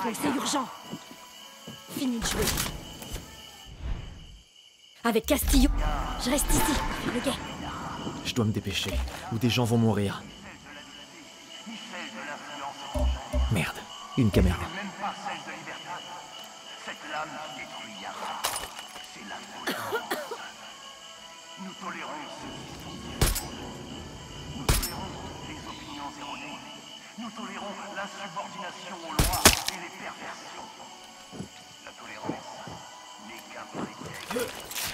Barclay, c'est urgent. Fini de jouer. Avec Castillo, je reste ici, pour faire le guet. Je dois me dépêcher, ou des gens vont mourir. Merde, une caméra. Même pas celle de Libertad. Cette lame qui détruit Yara, c'est la tolérance. Nous tolérons ceux qui sont différents. Nous tolérons les opinions erronées. Nous tolérons l'insubordination aux lois et les perversions. La tolérance n'est qu'un prétexte.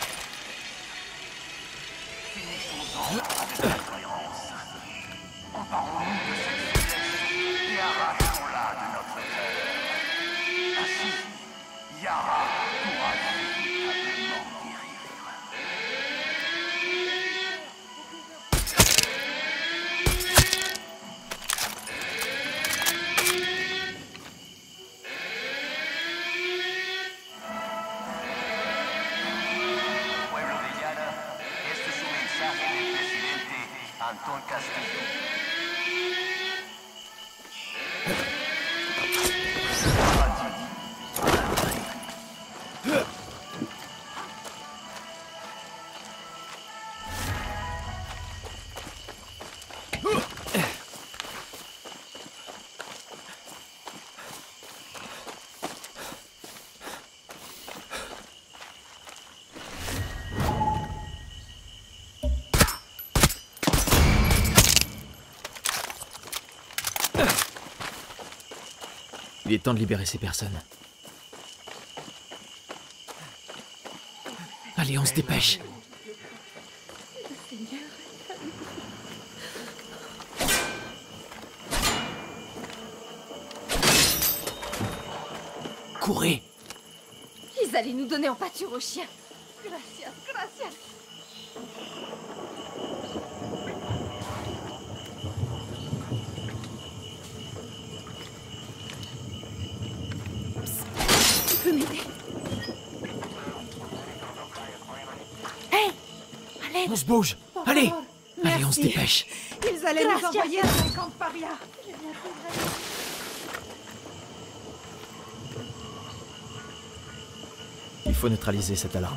Finissons-en avec la tolérance. Emparons-nous de cette faiblesse et arrachons-la de notre cœur. Ainsi, Yara pourra véritablement guérir. Pueblo de Yara, este es un mensaje del presidente Antón Castillo. Il est temps de libérer ces personnes. Allez, on se dépêche. Courez! Ils allaient nous donner en pâture aux chiens. Gracias, gracias. Tu peux m'aider? Hey! Allez! On se bouge! Allez! Allez, on se dépêche! Ils allaient nous envoyer dans un camp de paria. Il faut neutraliser cette alarme.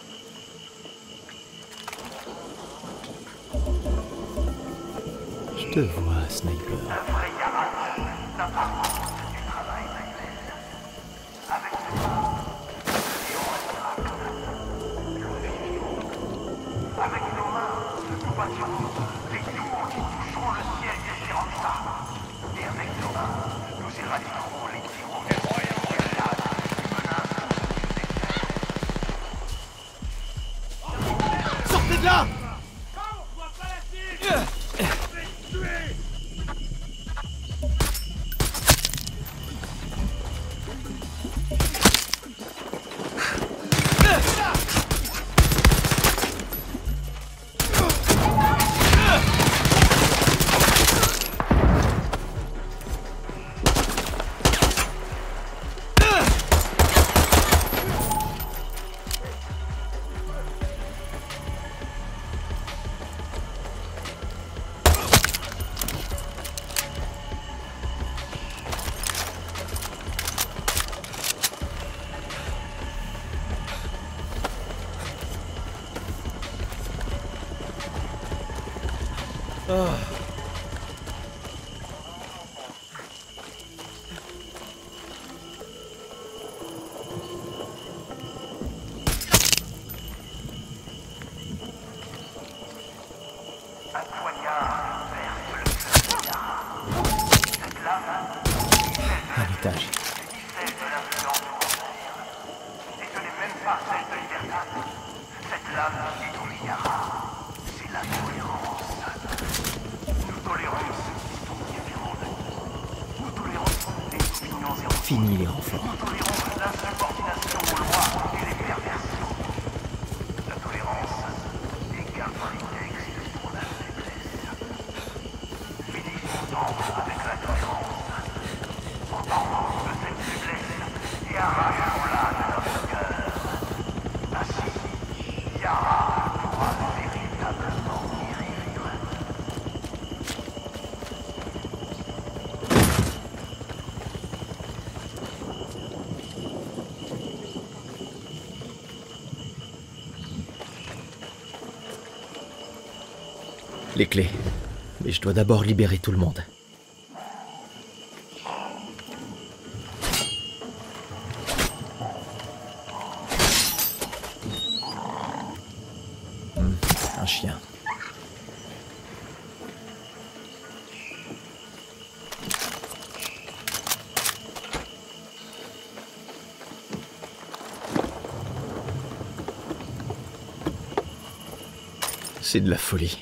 Je te vois, sniper. Un vrai Yara n'a pas honte du travail manuel. Avec nos mains, et on restera avec nos mains, nous bâtirons des tours qui toucheront le ciel des Girondas. Et avec nos mains, nous éradiquerons les tyrans des royaumes qui menacent nos Sortez de là! Un poignard perce le cœur de Yara. Cette lame, À l'étage. celle de l'influence étrangère. Et ce n'est même pas celle de Libertad. Cette lame qui détruit Yara, c'est la tolérance. Nous tolérons ceux qui sont différents de nous. Nous tolérons les opinions erronées. Fini les renforts. Nous tolérons l'insubordination aux lois et les perversions. La tolérance n'est qu'un prétexte pour la faiblesse. Finissons-en avec la tolérance. Emparons-nous de cette faiblesse et arrachons-la de notre cœur. Ainsi, Yara pourra véritablement guérir. Les clés. Mais je dois d'abord libérer tout le monde. Un chien. C'est de la folie.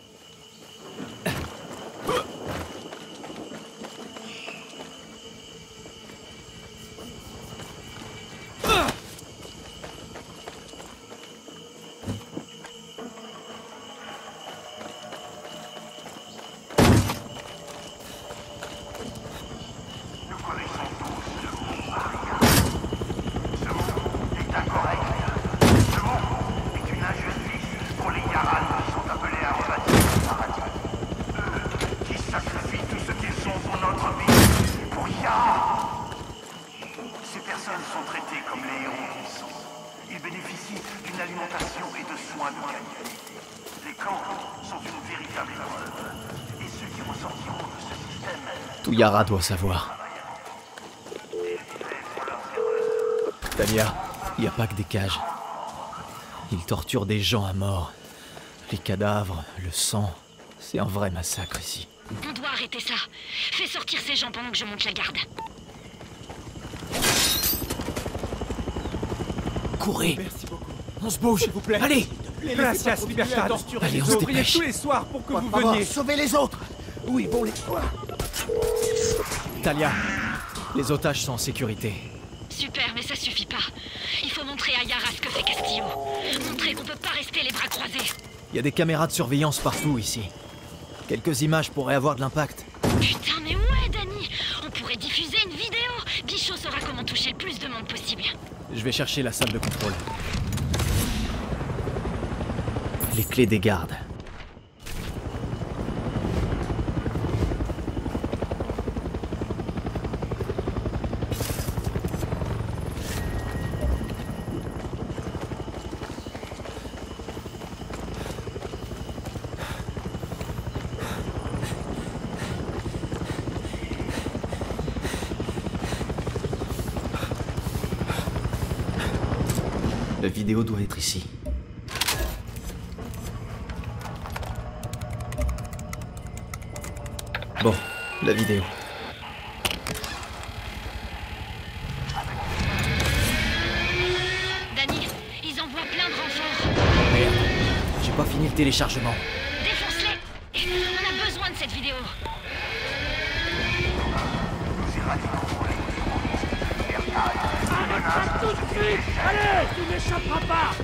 Tout Yara doit savoir. Talia, il n'y a pas que des cages. Ils torturent des gens à mort. Les cadavres, le sang, c'est un vrai massacre ici. On doit arrêter ça. Fais sortir ces gens pendant que je monte la garde. Courez! Merci beaucoup. On se bouge, S'il vous plaît. Allez! Gracias, Libertad. Allez, on se Je priais dépêche. tous les soirs pour que vous veniez. Sauvez les autres. Oui, bon, les... Talia, les otages sont en sécurité. Super, mais ça suffit pas. Il faut montrer à Yara ce que fait Castillo. Montrer qu'on peut pas rester les bras croisés. Il y a des caméras de surveillance partout ici. Quelques images pourraient avoir de l'impact. Putain, mais ouais, Danny. On pourrait diffuser une vidéo. Bichot saura comment toucher le plus de monde possible. Je vais chercher la salle de contrôle. Les clés des gardes. La vidéo doit être ici. Bon, la vidéo. Danny, ils envoient plein de renforts. Merde, j'ai pas fini le téléchargement. Défonce-les. On a besoin de cette vidéo. Tout de suite. Allez, tu n'échapperas pas.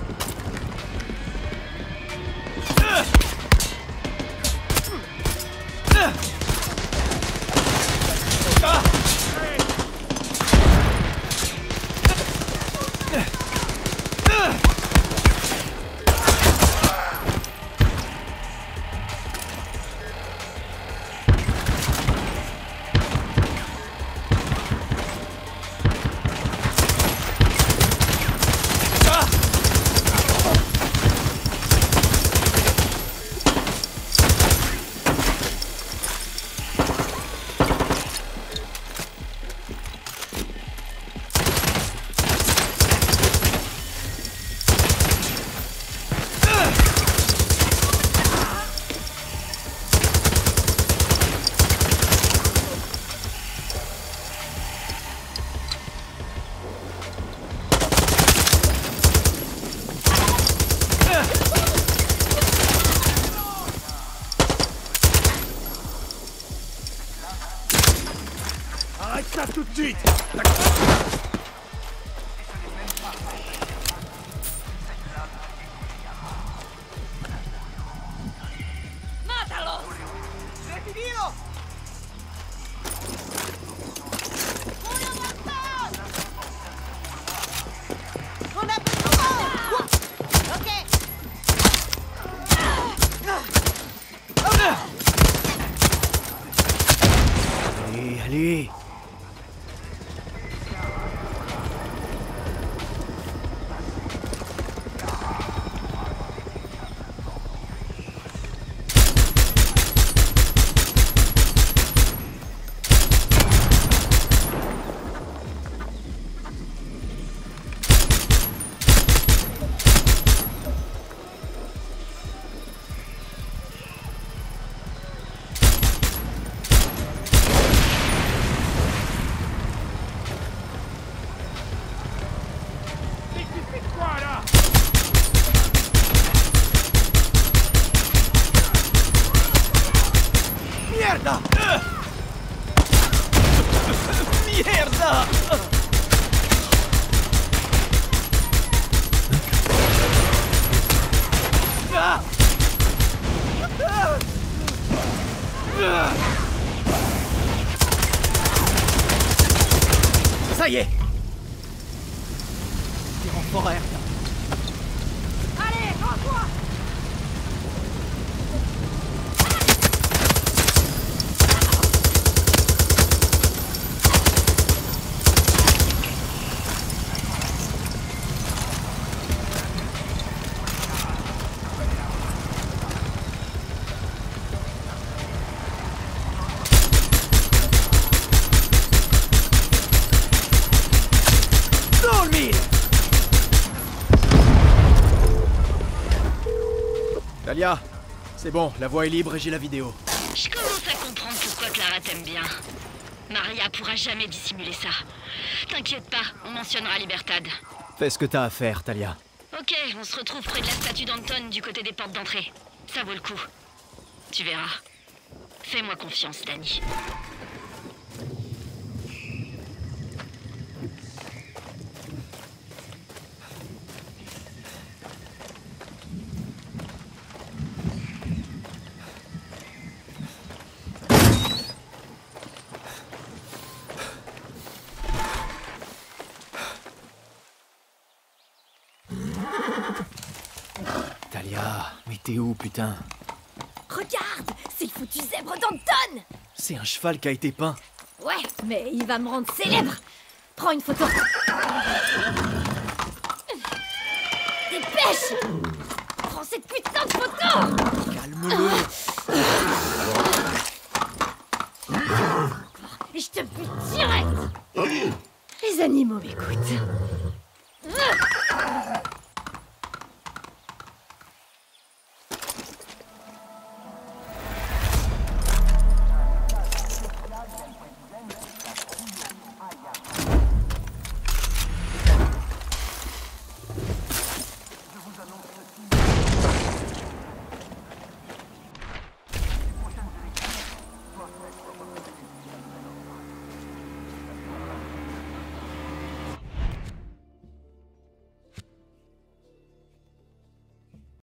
Arrête ça tout de suite. Allez, allez! Mierda! Mierda! Ça y est! Des renforts aériens. Allez, rends-toi! Dans le mille! Talia, c'est bon, la voie est libre et j'ai la vidéo. Je commence à comprendre pourquoi Clara t'aime bien. Maria pourra jamais dissimuler ça. T'inquiète pas, on mentionnera Libertad. Fais ce que t'as à faire, Talia. Ok, on se retrouve près de la statue d'Anton du côté des portes d'entrée. Ça vaut le coup. Tu verras. Fais-moi confiance, Dani. Talia, mais t'es où, putain? Regarde, c'est le foutu zèbre d'Anton. C'est un cheval qui a été peint. Ouais, mais il va me rendre célèbre. Prends une photo. Dépêche. Prends cette putain de photo. Calme-le. Et je te bute direct. Les animaux m'écoutent.